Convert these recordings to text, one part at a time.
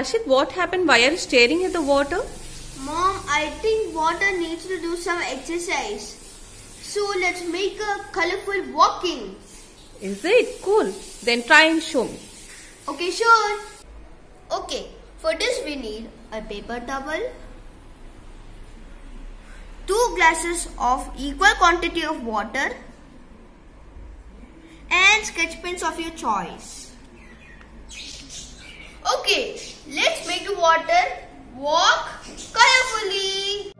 Harshit, what happened? Why are you staring at the water? Mom, I think water needs to do some exercise. So let's make a colorful walking. Is it? Cool. Then try and show me. Okay, sure. Okay, for this we need a paper towel, 2 glasses of equal quantity of water, and sketch pens of your choice. Okay, let's make the water walk colorfully.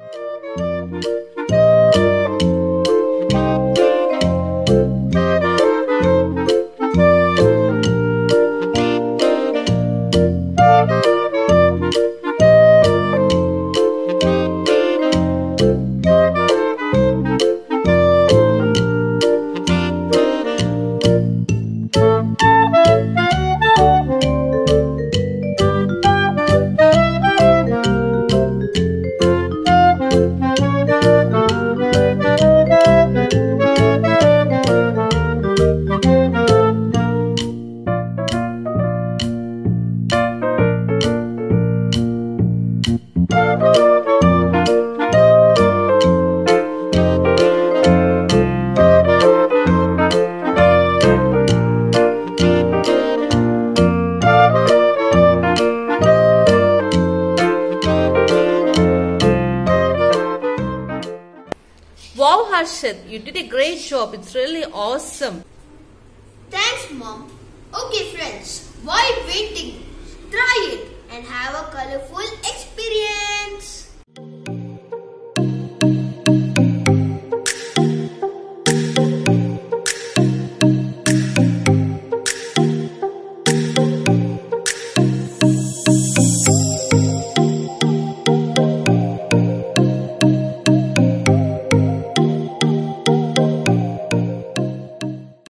Wow, Harshit, you did a great job. It's really awesome. Thanks, Mom. Okay, friends, while waiting, try it and have a colorful experience.